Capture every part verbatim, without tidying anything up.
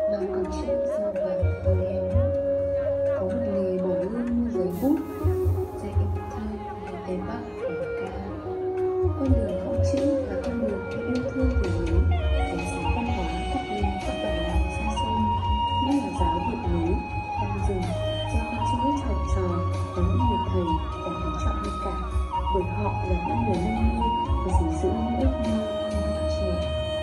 Bao con chim sao vàng với em có một nghề bổ lương mua giấy bút dạy em thơ về Tây Bắc của ca. Con đường không chữ là con đường để yêu thương về núi, để sống văn hóa cất lên các bản làng xa xôi, như là giáo vượt núi trong rừng, gieo con chữ học trò và những người thầy phải kính trọng hơn cả, bởi họ là những người nâng niu và gìn giữ những ước mơ của bạn trẻ.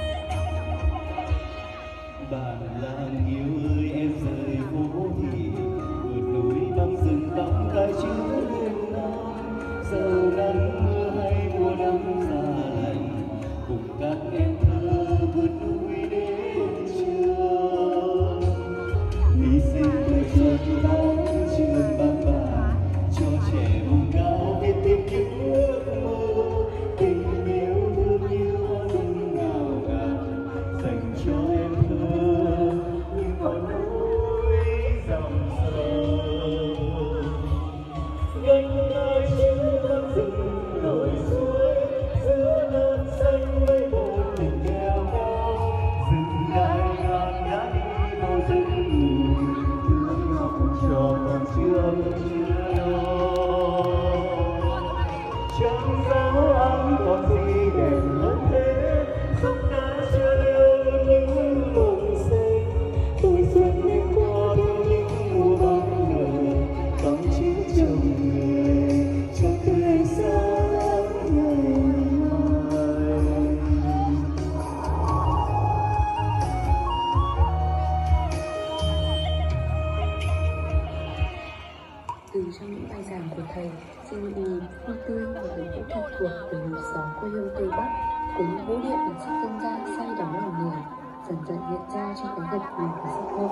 Bản làng yêu ơi em rời phố thị, vượt núi băng rừng băng cái chữ lên non, dầu nắng mưa hay mùa đông giá lạnh, cùng các em thơ vượt núi đến trường. Hy sinh tuổi xuân bóng trường băng bà, cho trẻ vùng cao biết tìm những ước mơ, tình yêu thương như hoa rừng ngào ngạt dành cho em thơ những ngọn núi dòng sông. Gánh ai chữ băng rừng nổi suối, giữa non xanh mây bồn tình keo cao, rừng gai ngàn đã đi vô rừng ngủ, thương học trò còn chưa chưa đâu. Chẳng gió ấm còn gì đẹp hơn thế, sông đã chưa lưu những mộng xanh, tôi xuân đi qua theo những mùa bóng người, bằng chữ chồng người cho tươi sáng ngày mai. Từ trong những bài giảng của thầy, sinh ý, hoa tươi và gần gũi thân thuộc về nhịp sống quê hương Tây Bắc, cùng những vũ điệu bản sắc dân gian say đắm lòng người, dần dần hiện ra trong cái gật gù của giấc mơ.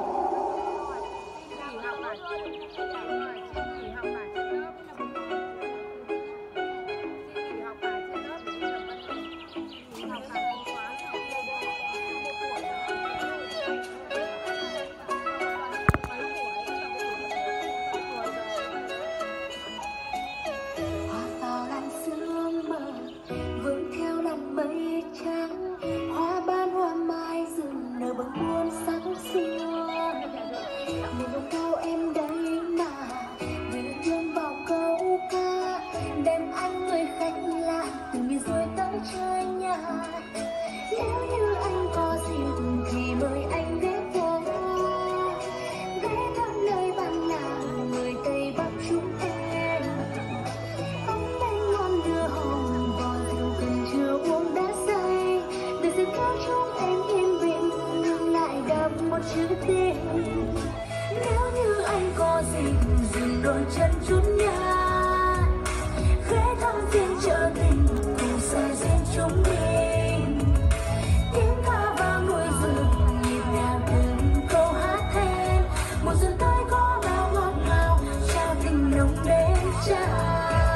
Bâng buôn sắc xưa một vòng cao em đây mà về thương vào câu ca, đem anh người khách lạ từ miền rồi tới chơi nhà. Nếu như anh có dịp thì mời anh ghé phố, ghé thăm nơi bản làng người Tây Bắc chúng em. Ông đây ngon đưa hồng vò rượu cần chưa uống đã say, để sẽ theo chúng em yên bình lại đập một chữ tình. Nếu như anh có dịp dừng đôi chân chút nhà, ghé thăm phiên chợ tình cùng xe duyên chúng mình. Tiếng ca vang nuôi rừng nhịp nhàng từng câu hát then, một dần tới có bao ngọt ngào trao tình nồng đến trao.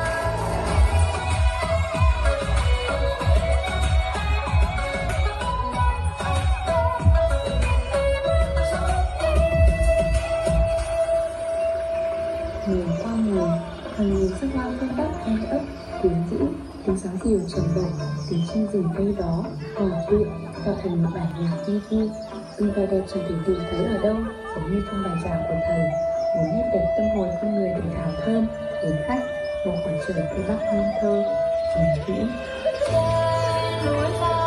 Mùa qua mùa, hàng nghìn sắc hoa phương Bắc em ấp, quyến rũ, tiếng sóng diều trầm bổng, tiếng chim rừng bay đó, hòa quyện, tạo thành một bản nhạc du du. Từng vẻ đẹp chẳng thể tìm thấy ở đâu, giống như trong bài giảng của thầy, một nét đẹp tâm hồn con người để thảo thơm, đến khách, một khoảng trời Tây Bắc nguyên thơ, hùng vĩ.